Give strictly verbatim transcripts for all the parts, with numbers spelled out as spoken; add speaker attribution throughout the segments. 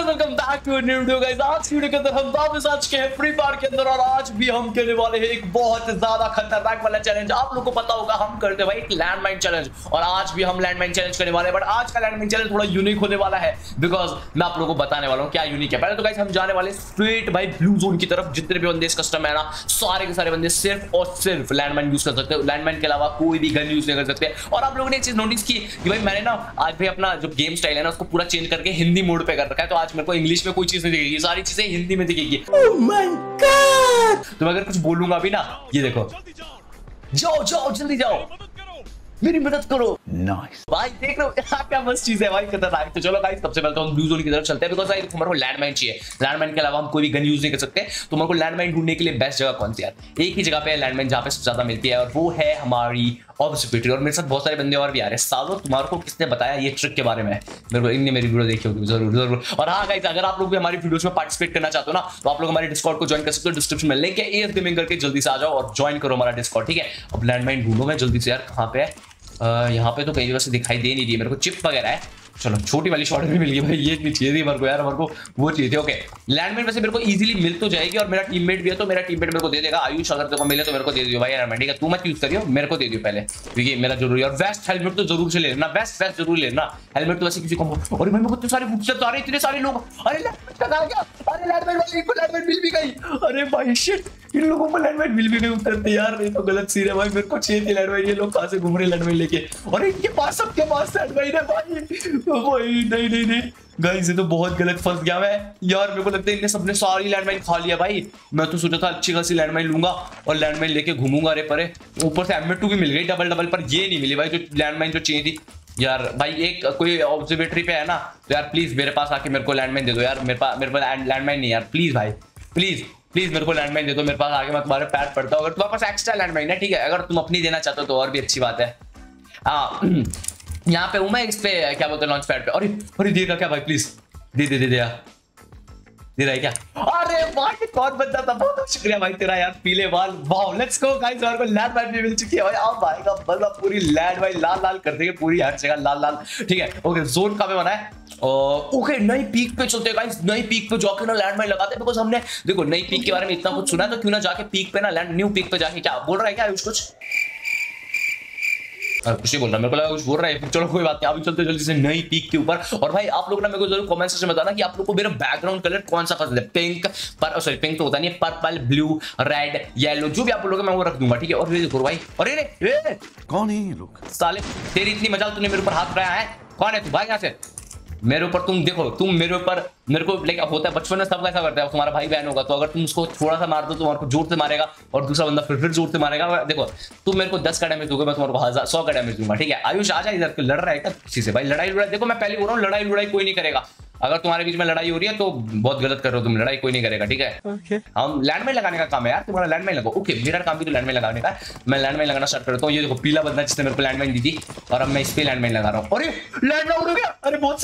Speaker 1: Welcome back to new video guys. आज की video के अंदर हम वापस आ चुके हैं फ्री फायर के अंदर और आज भी हम खेलने वाले हैं एक बहुत ज्यादा खतरनाक वाला चैलेंज। आप लोगों को पता होगा हम करते हैं भाई एक लैंडमाइन चैलेंज और आज भी हम लैंडमाइन चैलेंज करने वाले हैं। बट आज का लैंडमाइन चैलेंज थोड़ा यूनिक होने वाला है बिकॉज मैं आप लोगों को बताने वाला हूँ क्या यूनिक है। पहले तो गाइस हम जाने वाले स्ट्रेट भाई ब्लू जोन की तरफ। जितने भी बंदे इस कस्टम है ना सारे के सारे बंदे सिर्फ और सिर्फ लैंडमाइन यूज कर सकते हैं। लैंडमाइन के अलावा कोई भी गन यूज नहीं कर सकते। और आप लोगों ने एक चीज नोटिस की कि भाई मैंने ना आज भी अपना जो गेम स्टाइल है ना उसको पूरा चेंज करके हिंदी मोड पे कर रखा है। तो आज मेरे को इंग्लिश में कोई चीज नहीं दिखेगी, सारी चीजें हिंदी में दिखेगी। Oh my God! तो मैं अगर कुछ बोलूंगा भी ना, ये देखो, जाओ जाओ जल्दी जाओ मेरी मदद करो। नाइस भाई, देख लो क्या मस्त चीज है भाई, खतरनाक। तो चलो गाइस सबसे पहले तो हम ब्लू जोन की तरफ चलते हैं बिकॉज़ भाई हमारे को लैंडमाइन चाहिए। लैंडमाइन के अलावा हम कोई भी गन यूज नहीं कर सकते। तो हमारे को लैंडमाइन ढूंढने के लिए बेस्ट जगह कौन सी है? एक ही जगह पे लैंडमाइन जहां पे सबसे ज्यादा मिलती है और वो है हमारी ऑब्जर्वेटरी। और मेरे साथ बहुत सारे बंदे और भी आ रहे हैं। सालों तुम्हारे को किसने बताया ये ट्रिक के बारे में? मेरे को इनने मेरी वीडियो देखी होगी जरूर जरूर। और हाँ गाइस, अगर आप लोग भी हमारी वीडियोस में पार्टिसिपेट करना चाहते हो ना तो आप लोग हमारे डिस्कॉर्ड को ज्वाइन कर सकते हो। डिस्क्रिप्शन में लिंक है, एएस गेमिंग करके जल्दी से आ जाओ और ज्वाइन करो हमारा डिस्कॉर्ड, ठीक है। अब लैंडमाइन ढूंढो मैं जल्दी से यार, कहाँ पे है? Uh, यहाँ पे तो कई जगह से दिखाई दे नहीं रही है मेरे को। चिप वगैरह है। चलो छोटी वाली शॉट भी मिल गई भाई, ये नहीं चाहिए थी मेरे को यार, मेरे को वो चाहिए थी। ओके लैंडमाइन वैसे मेरे को इजीली मिल तो जाएगी और मेरा टीममेट भी है तो मेरा टीममेट मेरे को दे देगा। आयुष अगर तेरे को मिले तो मेरे को दे दियो भाई लैंडमाइन, ठीक है। तू मत यूज करियो, मेरे को दे दियो पहले क्योंकि मेरा जरूरी है। और वेस्ट हेलमेट तो जरूर से लेना, वेस्ट वेस्ट जरूर लेना। हेलमेट तो वैसे किसी को। और भाई मेरे को इतने सारे फुटस्टेप्स आ रहे हैं, इतने सारे लोग। अरे लैंडमाइन का कहां गया? अरे लैंडमाइन वाले को लैंडमाइन मिल भी गई। अरे भाई शिट, इन लोगों को लैंडमाइन मिल भी नहीं उतरते यार, ये तो गलत सीन है भाई। मेरे को चाहिए थी लैंडमाइन, ये लोग कहां से घूम रहे लैंडमाइन लेके? और इनके पास सबके पास लैंडमाइन है भाई। भाई नहीं नहीं नहीं गाइस, ये तो बहुत गलत फंस गया मैं यार। मेरे को लगता है इनने सबने सारी लैंडमाइन खा लिया भाई। मैं तो सोचा था अच्छी खासी लैंडमाइन लूंगा और लैंडमाइन लेके घूमूंगा। अरे परे ऊपर से एम टू भी मिल गई डबल डबल, पर ये नहीं मिली भाई जो लैंडमाइन जो चाहिए थी यार। भाई एक कोई ऑब्जर्वेटरी पे है ना तो यार प्लीज मेरे पास आके मेरे को लैंडमाइन दे दो यार। मेरे पास मेरे पास लैंडमाइन नहीं यार, प्लीज भाई प्लीज प्लीज मेरे को लैंडमाइन दे दो मेरे पास आके, मैं तुम्हारे पैर पड़ता हूँ। अगर तुम्हारे पास एक्स्ट्रा लैंडमाइन है ठीक है, अगर तुम अपनी देना चाहते हो तो और भी अच्छी बात है। हाँ यहाँ पे हूँ मैं, इस पे क्या बोलते हैं लॉन्च पैड पे। अरे अरे देगा क्या भाई? प्लीज दे दे दे दे यार, दे रहा है क्या? अरे भाई कौन बंदा था, बहुत शुक्रिया भाई तेरा यार। पीले बाल, वाओ लेट्स गो गाइस। और को लैंडमाइन भी मिल चुकी है भाई। अब भाई का बंदा पूरी लैंड भाई लाल लाल कर देंगे, पूरी हर जगह लाल लाल, ठीक है। ओके जोन कहाँ पे बना है? ओके नई पीक पे चलते हैं गाइस। नई पीक पे जाके ना लैंडमाइन लगाते हैं बिकॉज़ हमने देखो नई पीक के बारे में इतना कुछ सुना है तो क्यों ना जाके पीक पे ना लैंड न्यू पीक पे जाके। क्या बोल रहा है क्या आयुष? कुछ कुछ नहीं बोल रहा, मेरे को लगा कुछ बोल रहा है। चलो कोई बात नहीं, अभी चलते जल्दी से नई पीक के ऊपर। और भाई आप लोग ना मेरे को जरूर कमेंट सेक्शन में बताना कि आप लोग को मेरा बैकग्राउंड कलर कौन सा पसंद है। पिंक पर सॉरी पिंक तो होता नहीं है, पर्पल ब्लू रेड येलो जो भी आप लोग मैं वो रख दूंगा, ठीक है। और ये देखो भाई, अरे रे कौन है ये लोग? साले तेरी इतनी मजाल, तूने मेरे ऊपर हाथ उठाया है? कौन है तू? भाई यहाँ से मेरे ऊपर। तुम देखो तुम मेरे ऊपर मेरे को लाइक होता है बचपन में सब ऐसा करता है। तुम्हारा भाई बहन होगा तो अगर तुम उसको थोड़ा सा मार दो तो तुम्हारे को जोर से मारेगा और दूसरा बंदा फिर फिर जोर से मारेगा। देखो तुम मेरे को दस का डैमेज दोगे, मैं तुम्हारे को हजार सौ का डैमेज दूंगा, ठीक है। आयुष आ जा इधर, लड़ रहा है क्या किसी से? भाई लड़ाई लड़ाई देखो मैं पहले बोल रहा हूँ, लड़ाई लड़ाई कोई नहीं करेगा। अगर तुम्हारे बीच में लड़ाई हो रही है तो बहुत गलत कर रहे हो तुम, लड़ाई कोई नहीं करेगा, ठीक है। okay. हम लैंडमाइन लगाने का काम है यार, तुम्हारा लैंडमाइन लगाओ। ओके मेरा काम भी तो लैंडमाइन लगाने का है। मैं लैंडमाइन लगाना स्टार्ट करता हूँ। ये देखो पीला बंदा जिसने मेरे को लैंडमाइन दी थी और अब मैं इस पे लैंडमाइन लगा रहा हूँ। अरे लैंडमाइन हो गया, अरे बहुत सी।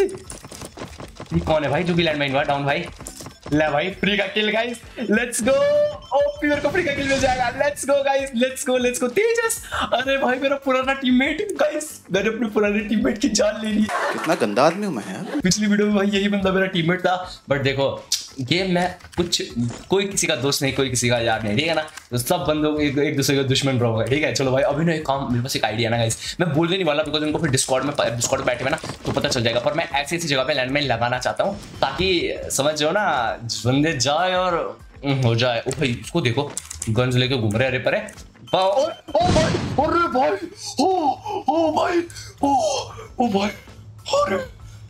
Speaker 1: ये कौन है भाई जो भी लैंडमाइन हुआ? डाउन भाई, ले भाई फ्री का kill guys, let's go. OP मेरे को फ्री का किल मिल जाएगा। Let's go guys, let's go let's go. Tejas, अरे भाई मेरा पुराना टीममेट गाइस, मैंने अपने पुराने टीममेट की जान ले ली।
Speaker 2: कितना गंदा आदमी हूं मैं यार।
Speaker 1: पिछली वीडियो में भाई यही बंदा मेरा टीममेट था। बट देखो गेम में कुछ कोई किसी का दोस्त नहीं, कोई किसी का यार नहीं, ठीक है ना। तो सब बंदों एक, एक दूसरे का दुश्मन रहोगे, ठीक है। चलो भाई अभी ना एक काम, मेरे पास एक आइडिया ना गाइस, मैं बोलने नहीं वाला बिकॉज उनको फिर डिस्कॉर्ड में डिस्कॉर्ड में बैठे हुए ना तो पता चल जाएगा। पर मैं ऐसी ऐसी जगह पे लैंडमाइन लगाना चाहता हूँ ताकि समझ जाओ ना बंदे जाए और हो जाए। ओ भाई उसको देखो गन्स लेके घूम रहे, अरे परे ओ ओ भाई, अरे भाई ओ ओ भाई ओ ओ भाई, अरे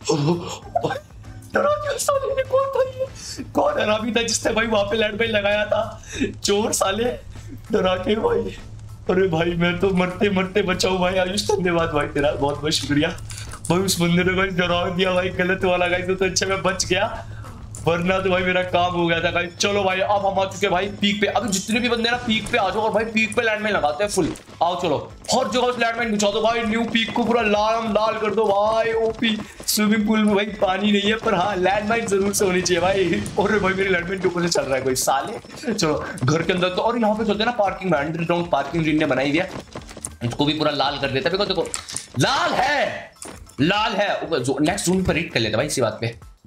Speaker 1: भाई साले ने कौन था ये? कौन हरामी था जिसने भाई वहां पे लैंडमाइन लगाया था? चोर साले डरा के भाई। अरे भाई मैं तो मरते मरते बचाऊं भाई। आयुष धन्यवाद भाई तेरा, बहुत बहुत शुक्रिया भाई। उस बंदे ने भाई डरा दिया भाई, गलत वाला गाइस, तो अच्छा मैं बच गया, वरना तो भाई मेरा काम हो गया था गाइस। चलो भाई अब हम आ चुके भाई पीक पे। अभी जितने भी बंदे ना पीक पे आ जाओ और भाई पीक पे लैंडमाइन लगाते हैं फुल। आओ चलो हर जगह से लैंडमाइन बिछा दो भाई, न्यू पीक को पूरा लाल लाल कर दो भाई। ओपी स्विमिंग पूल में भाई पानी नहीं है पर हाँ लैंडमाइन जरूर से होनी चाहिए भाई। और भाई मेरी लैंडमाइन के ऊपर से चल रहा है कोई साले। चलो घर के अंदर तो, और यहाँ पे चलते हैं ना पार्किंग में, अंडरग्राउंड पार्किंग जो इनने बनाई हुई है इसको भी पूरा लाल कर देता है। देखो देखो लाल है, लाल है। नेक्स्ट जोन पर रीड कर लेते भाई इसी बात पे।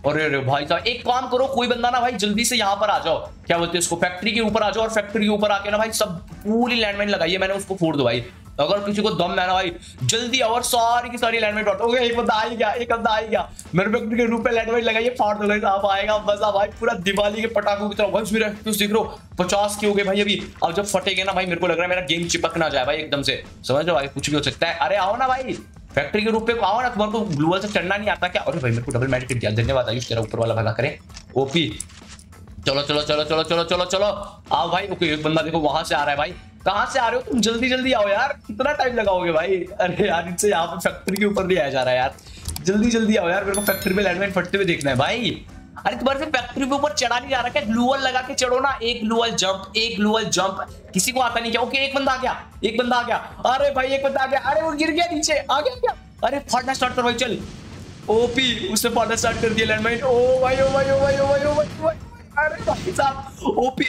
Speaker 1: अरे अरे भाई साहब एक काम करो, कोई बंदा ना भाई जल्दी से यहाँ पर आ जाओ, क्या बोलते हैं इसको, फैक्ट्री के ऊपर आ जाओ और फैक्ट्री के ऊपर आके ना भाई सब पूरी लैंडमाइन लगाइए, मैंने उसको फोड़ दो भाई। अगर किसी को दम है ना भाई जल्दी आओ और सारी की सारी लैंडमाइन फाड़ दो। एक बंदा आ ही गया, एक बंदा आ ही गया, मेरे फैक्ट्री के रूप में लैंडमाइन लगाइए, फाड़ दो गाइस, आप आएगा मजा भाई, पूरा दिवाली के पटाखों की तरह। भाई मेरे देख रहे हो पचास के हो गए भाई अभी, अब जब फटेंगे ना भाई मेरे को लग रहा है मेरा गेम चिपक ना जाए भाई एकदम से, समझ लो भाई कुछ भी हो सकता है। अरे आओ ना भाई फैक्ट्री के रूप पे आओ ना, तुम्हारे को ग्लू वॉल से चढ़ना नहीं आता क्या? अरे भाई मेरे को डबल मैजिक दिया, धन्यवाद आयुष, तेरा ऊपर वाला भला करे ओपी। चलो चलो चलो चलो चलो चलो चलो आओ भाई। ओके एक बंदा देखो वहां से आ रहा है भाई, कहां से आ रहे हो तुम? जल्दी जल्दी आओ यार, कितना टाइम लगाओगे भाई? अरे यार इनसे यहाँ पे फैक्ट्री के ऊपर नहीं आया जा रहा है यार, जल्दी जल्दी आओ यार, मेरे को फैक्ट्री में लैंडमाइन फटते हुए देखना है भाई। अरे तुम्हारे से फैक्ट्री के ऊपर चढ़ा नहीं जा रहा क्या? ग्लू वॉल लगा के चढ़ो ना, एक ग्लू वॉल जंप, एक ग्लू वॉल जंप, किसी को आता नहीं क्या? ओके एक बंदा आ गया, एक बंदा आ गया, अरे भाई एक बंदा आ गया, अरे वो गिर गया नीचे, आ गया क्या? अरे फाड़ना स्टार्ट कर भाई, चल ओपी उसने फाड़ना स्टार्ट कर दिया लैंडमाइन। ओ भाई ओ भाई ओ भाई ओ भाई ओ भाई, अरे भाई साहब ओपी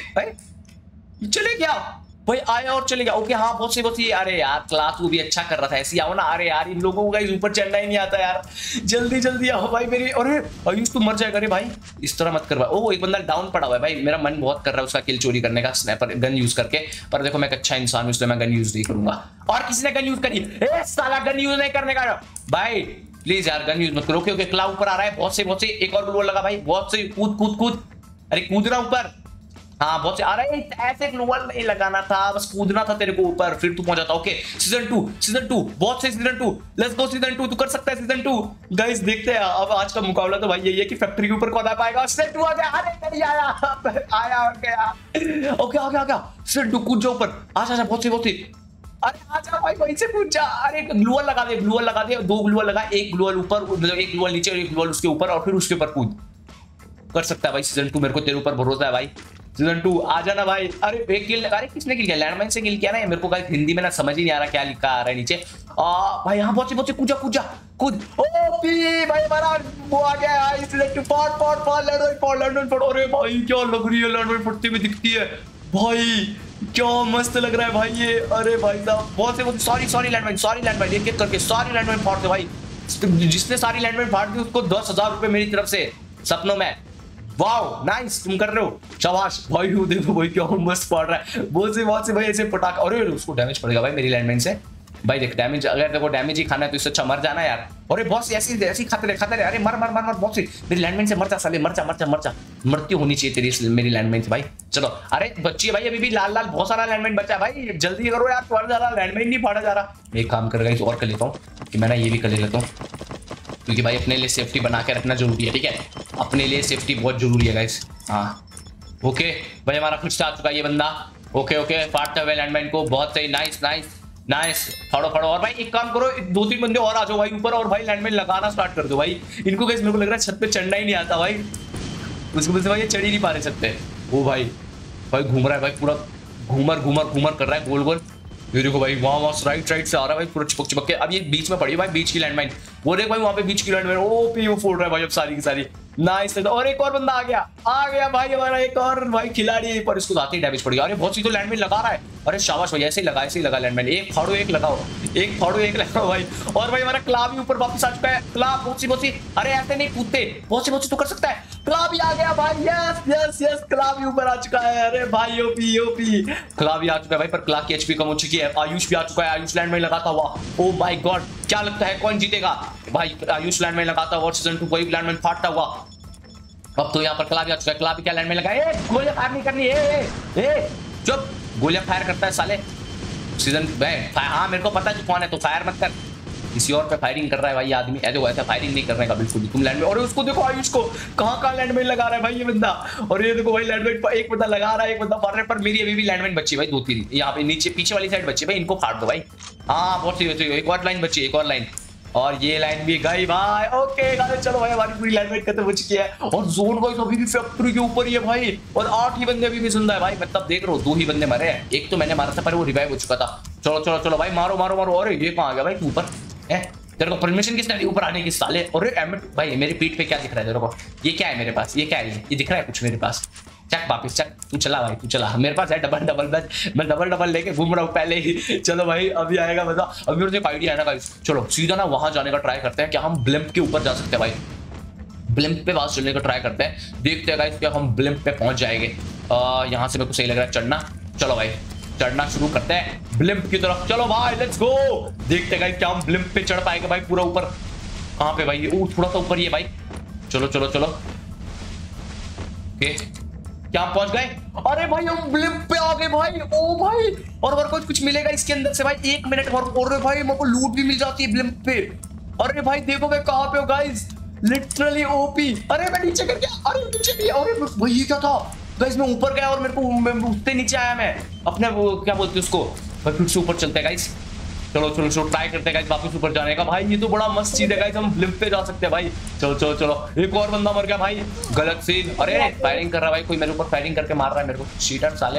Speaker 1: चले गया भाई, आया और चले गया। ओके हाँ बहुत सही बहुत सही। अरे यार क्लास वो भी अच्छा कर रहा था, ऐसे आओ ना। अरे यार इन लोगों को ऊपर चढ़ना ही नहीं आता यार, जल्दी जल्दी आओ भाई मेरी। अरे आयुष तू मर जाएगा रे भाई, इस तरह मत कर भाई। ओ एक बंदा डाउन पड़ा हुआ है भाई, मेरा मन बहुत कर रहा है उसका किल चोरी करने का स्नाइपर गन यूज करके, पर देखो मैं एक अच्छा इंसान हूं इसलिए मैं गन यूज नहीं करूंगा। और किसी ने गन यूज करी, ए साला गन यूज नहीं करने का भाई, प्लीज यार गन यूज मत करो। ओके क्लाउ ऊपर आ रहा है, बहुत से बहुत से, एक और ग्लू लगा भाई, बहुत से, कूद कूद कूद, अरे कूद रहा ऊपर, हाँ बहुत से आ रहा है। ऐसे ग्लोबल नहीं लगाना था, बस कूदना था तेरे को ऊपर, फिर तू पहुंच जाता। Okay season two, season two बहुत से, season two let's go, season two तू कर सकता है सीजन टू। गाइस देखते हैं अब आज का मुकाबला तो भाई यही है कि फैक्ट्री के ऊपर कौन आ पाएगा। सीजन टू आ गया, अरे नहीं आया आया और गया। ओके आ गया आ गया, सीजन टू कूद जाओ ऊपर, आजा आजा बहुत सी बहुत सी, अरे आजा भाई वहीं से कूद जा। अरे ग्लूअल लगा दे, ग्लूअल लगा दे, दो ग्लूअल लगा, एक ग्लूअल ऊपर, मतलब एक ग्लूअल नीचे और एक ग्लूअल उसके ऊपर, और फिर उसके ऊपर कूद। कर सकता है भाई सीजन टू, मेरे को तेरे ऊपर भरोसा है भाई। सीजन टू आ जाना भाई। अरे एक किल, अरे किसने किल किया? लैंडमाइन से किल किया ना, मेरे को गाइस हिंदी में ना समझ ही नहीं आ रहा क्या लिखा आ रहा है नीचे। आ भाई यहाँ बहुत बहुत कूद जा कूद जा कूद। ओपी भाई हमारा वो आ गया है सीजन टू, फॉट फॉट फॉट लैंडमाइन फॉट लैंडमाइन फॉट। अरे भाई क्या लग रही है लैंडमाइन फटती हुई दिखती है भाई, क्या मस्त लग रहा है भाई ये। अरे भाई साहब बहुत से बहुत, sorry sorry landmine, sorry landmine, एक एक करके सारी लैंडमाइन फाड़ दे भाई। जिसने सारी लैंडमाइन फाड़ दी उसको दस हजार रुपए मेरी तरफ से सपनों में। वाओ नाइस, तुम कर रहे हो, शाबाश भाई। वो देखो भाई क्या मस्त पड़ रहा है, बहुत से बहुत से भाई ऐसे पटाखा। अरे उसको डैमेज पड़ेगा भाई मेरी लैंडमाइन से भाई, देख डैमेज, अगर देखो डैमेज ही खाना है तो इससे अच्छा मर जाना यार। अरे बॉस ऐसी ऐसी खाते रहे खाते रहे, अरे मर मर मर मर बॉस, मेरी लैंडमाइन से मर जा साले, मर जा मर जा मर जा, मृत्यु होनी चाहिए तेरी मेरी लैंडमाइन से भाई। चलो अरे बच्ची भाई अभी भी लाल लाल बहुत सारा लैंडमाइन बचा है भाई, जल्दी करो यार, तुम्हारा ज्यादा लैंडमाइन नहीं फाड़ा जा रहा। एक काम करेगा और कर लेता हूँ कि मैं ना ये भी कर लेता हूँ, क्योंकि भाई अपने लिए सेफ्टी बना के रखना जरूरी है, ठीक है, अपने लिए सेफ्टी बहुत जरूरी है गाइस। हाँ ओके भाई हमारा कुछ आ चुका है ये बंदा। ओके ओके फाड़ते हुए लैंडमाइन को, बहुत सही, नाइस नाइस नाइस, फाड़ो फाड़ो। और भाई एक काम करो, दो तीन बंदे और आ जाओ भाई ऊपर, और भाई लैंडमाइन लगाना स्टार्ट कर दो भाई। इनको गाइस मेरे को लग रहा है छत पे चढ़ना ही नहीं आता भाई, उसकी वजह से भाई ये चढ़ ही नहीं पा रहे छत पे। ओ भाई भाई घूम रहा है भाई, पूरा घूमर घूमर घूमर कर रहा है गोल गोल। ये देखो भाई वहाँ वहाँ राइट राइट से आ रहा है भाई, पूरा चिपक चिपक के। अब ये बीच में पड़ी है भाई, बीच की लैंडमाइन, वो देख भाई वहाँ पे बीच की लैंडमाइन, ओ पी वो फोड़ रहा है भाई अब सारी की सारी। नाइस, और एक और बंदा आ गया आ गया भाई हमारा एक और भाई खिलाड़ी, पर इसको आते ही डैमेज पड़ गया। अरे बहुत सी तो लैंडमाइन लगा रहा है, अरे शाबाश भाई ऐसे ही लगा ऐसे ही लगा लैंडमाइन, एक फाड़ो एक लगाओ, एक फाड़ो एक लगाओ भाई। और भाई हमारा क्ला भी ऊपर वापस आ चुका है, क्ला बहुत सी बहुत सी, अरे ऐसे नहीं कूदते, बहुत सी बहुत सी तो कर सकता है। क्ला भी आ गया भाई, यस यस यस क्ला भी ऊपर आ चुका है। अरे भाई ओपी ओपी क्ला भी आ चुका है भाई, पर क्ला की एचपी कम हो चुकी है। आयुष भी आ चुका है, आयुष लैंडमाइन लगाता हुआ। ओ माय गॉड क्या लगता है कौन जीतेगा भाई? आयुष लैंडमाइन लगाता हुआ, सीजन टू कोई लैंडमाइन फाड़ता हुआ। अब तो यहाँ पर क्ला भी आ चुका है, क्ला भी क्या लैंडमाइन लगाए, गोलियां फायर नहीं करनी है, ए चुप, गोलियां फायर करता है साले सीजन। हाँ मेरे को पता है कौन है, तो फायर मत कर, किसी और पे फायरिंग कर रहा है भाई ये आदमी। ऐसे ऐसा फायरिंग नहीं करने का बिल्कुल भी तुम लैंड में। और उसको देखो आयुष को कहाँ कहाँ लैंडमाइन लगा रहा है भाई ये बंदा। और ये देखो भाई लैंडमाइन एक बंदा लगा रहा है, एक बंदा फाड़ रहा है, पर मेरी अभी भी लैंडमाइन बची भाई दो तीन, यहाँ पे नीचे पीछे वाली साइड बची भाई, इनको फाड़ दो भाई। हाँ बहुत सही, एक और लाइन बची, एक और लाइन, और ये लाइन भी गई भाई। ओके गाइस चलो भाई हमारी पूरी लैंडमाइन खत्म हो चुकी है, और जोन वाइज अभी भी फैक्ट्री के ऊपर ही है भाई, और आठ ही बंदे अभी भी जिंदा है भाई। मतलब देख रहा हूँ दो ही बंदे मरे हैं, एक तो मैंने मारा था पर वो रिवाइव हो चुका था। चलो चलो चलो भाई मारो मारो मारो। अरे ये कहाँ आ गया भाई तू ऊपर है, तेरे को परमिशन किसने दी ऊपर आने की साले? अरे एमिट भाई मेरी पीठ पे क्या दिख रहा है तेरे को? ये क्या है मेरे पास, ये क्या है, ये दिख रहा है कुछ मेरे पास? चक वापिस चक, तू चला भाई तू चला, मेरे पास है डबल डबल बेड, मैं डबल डबल लेके घूम रहा हूँ पहले ही। चलो भाई अभी आएगा मजा। अभी मुझे एक आइडिया है ना गाइस, चलो सीधा ना वहां जाने का ट्राई करते हैं, क्या हम ब्लिम्प के ऊपर जा सकते हैं भाई? ब्लिम्प पे पास चलने का ट्राई करते हैं, देखते हैं गाइस क्या हम ब्लिम्प पे पहुंच जाएंगे। यहाँ से मेरे को सही लग रहा है चढ़ना। चलो भाई चढ़ना शुरू करते हैं ब्लिम्प की तरफ। चलो भाई लेट्स गो। देखते हैं गाइस क्या हम ब्लिम्प पे चढ़ पाएंगे भाई। पूरा ऊपर कहाँ पे भाई? ओ थोड़ा सा ऊपर ही है भाई। चलो चलो चलो ओके, क्या हम पहुंच गए? अरे भाई हम ब्लिम्प पे आ गए भाई। ओ भाई और और कुछ कुछ मिलेगा इसके अंदर से भाई। एक मिनट और भाई मेरे को लूट भी मिल जाती है ब्लिम्प पे। अरे भाई देखो मैं कहाँ पे हूँ गाइस, लिटरली ओपी। अरे मैं नीचे कर गया। अरे नीचे भी। अरे भाई ये क्या था गाइस? मैं ऊपर गया और मेरे को उससे नीचे आया मैं अपने वो क्या बोलते हैं उसको। भाई फिर से ऊपर चलते हैं गाइस। चलो चलो चलो ट्राई करते हैं गाइस वापस ऊपर जाने का। भाई ये तो बड़ा मस्त चीज है गाइस, हम ब्लिम्प पे जा सकते हैं भाई। चलो चलो चलो एक और बंदा मर गया भाई, गलत सीन। अरे फायरिंग कर रहा है भाई कोई, मेरे ऊपर फायरिंग करके मार रहा है मेरे को, शीटर साले।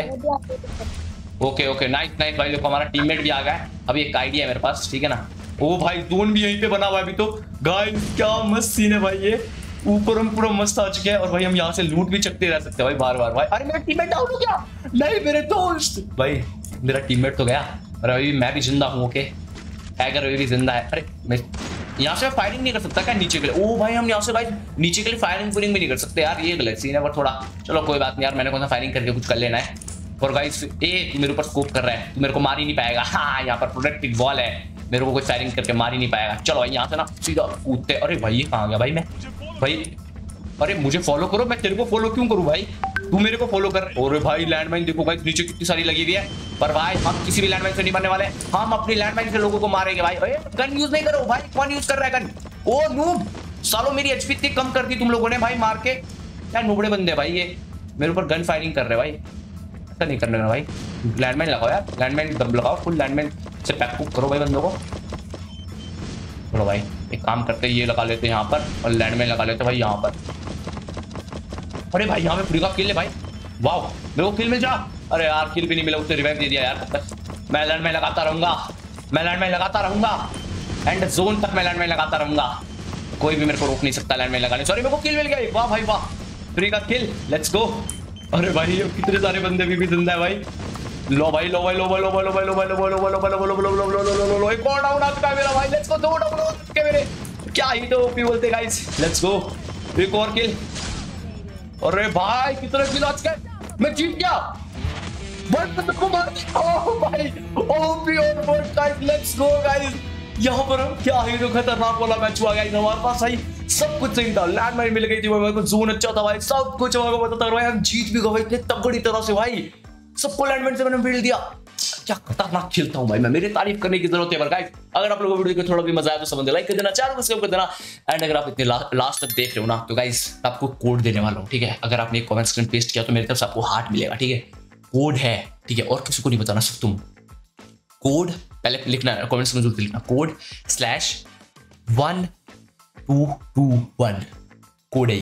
Speaker 1: ओके ओके नाइस नाइस भाई। देखो हमारा टीममेट भी आ गया है। अभी एक आइडिया है मेरे पास, ठीक है ना। ओ भाई जोन भी यहीं पे बना हुआ है अभी तो गाइस। क्या मस्त सीन है भाई, ये ऊपर हम पूरा मस्त आ चुके हैं और भाई हम यहाँ से लूट भी चकते रह सकते हैं भाई बार बार भाई। अरे मेरा टीममेट डाउन हो गया। नहीं मेरे दोस्त भाई, मेरा टीममेट तो गया और अभी मैं भी जिंदा हूँ। ओके टाइगर अभी भी जिंदा है। अरे मैं यहाँ से फायरिंग नहीं कर सकता क्या नीचे के लिए? ओ भाई हम यहाँ से भाई नीचे के लिए फायरिंग फूरिंग भी नहीं कर सकते यार, ये गलत सीन है। पर थोड़ा चलो कोई बात नहीं यार, मैंने कौन सा फायरिंग करके कुछ कर लेना है। और गाइस ए तू मेरे ऊपर स्कोप कर रहा है, तू मेरे को मार ही नहीं पाएगा। हाँ यहाँ पर प्रोटेक्टेड वॉल है, मेरे को कोई फायरिंग करके मार ही नहीं पाएगा। चलो भाई यहाँ से ना सीधा कूदते। अरे भाई ये कहाँ गया भाई? मैं भाई अरे मुझे फॉलो करो, मैं तेरे को फॉलो क्यों करूँ भाई? तू मेरे को फॉलो कर। और भाई लैंडमाइन देखो भाई नीचे कितनी सारी लगी हुई है। पर भाई हम किसी भी लैंडमाइन से नहीं मरने वाले, हम अपनी लैंडमाइन से लोगों को मारेंगे भाई। गन यूज नहीं करो भाई। कौन यूज कर रहा है गन? ओ नूब सालो मेरी एचपी इतनी कम कर दी तुम लोगों ने भाई मार के। क्या नूबड़े बंदे भाई ये, मेरे ऊपर गन फायरिंग कर रहे भाई। ऐसा नहीं करने का भाई। लैंडमाइन लगाओ यार, लैंडमाइन दम लगाओ, फुल लैंडमाइन से पैक करो भाई बंदों को। चलो भाई एक काम करते हैं, ये लगा लेते हैं यहाँ पर और लैंडमाइन लगा लेते हैं भाई यहाँ पर। अरे भाई यहाँ पे फ्री का किल है भाई। वाओ मेरे को किल मिल जा। अरे यार किल भी नहीं मिला, उससे रिवाइव दे दिया यार। तब तक मैं लैंडमाइन लगाता रहूंगा, मैं लैंडमाइन लगाता रहूंगा एंड जोन तक मैं लैंडमाइन लगाता रहूंगा। कोई भी मेरे को रोक नहीं सकता लैंडमाइन लगाने। सॉरी मेरे को किल मिल गया। वाह भाई वाह, फ्री का किल, लेट्स गो। अरे भाई कितने सारे बंदे भी जिंदा है भाई। लो भाई लो भाई लो भाई लो भाई लो भाई लो भाई लो भाई लो भाई लो भाई लो भाई लो भाई लो भाई लो लो लो लो एक और डाउन आ चुका है मेरा भाई। लेट्स गो, दो डाउन हो चुके हैं मेरे। क्या ही तो ओपी बोलते गाइस। लेट्स गो एक और किल। अरे भाई कितने किल आज के, मैं जीत गया। बट को मार ओ भाई ओपी और but guys let's go guys. यहाँ पर क्या ही तो खतरनाक वाला मैच हुआ गाइस हमारे पास भाई। सब कुछ सही था, लैंडमाइन मिल गई थी भाई को, जोन अच्छा था भाई, सब कुछ हमारे को पता था भाई। हम जीत भी गए इतने तगड़ी तरह से भाई, सबको लैंडमाइन से मैंने मिल दिया। क्या खतरनाक खेलता हूं भाई मैं, मेरी तारीफ करने की जरूरत है। पर गाइस अगर आप लोगों को वीडियो को थोड़ा भी मजा आया तो समझ लाइक कर देना, चैनल को सब्सक्राइब कर देना। एंड अगर आप इतने ला, लास्ट तक देख रहे हो ना तो गाइस आपको कोड देने वाला हूं, ठीक है। अगर आपने एक कमेंट स्क्रीन पेस्ट किया तो मेरी तरफ से आपको हार्ट मिलेगा, ठीक है। कोड है, ठीक है, और किसी को नहीं बताना, सिर्फ तुम। कोड पहले लिखना है, कमेंट्स में जरूर लिखना, code slash one two two one code है।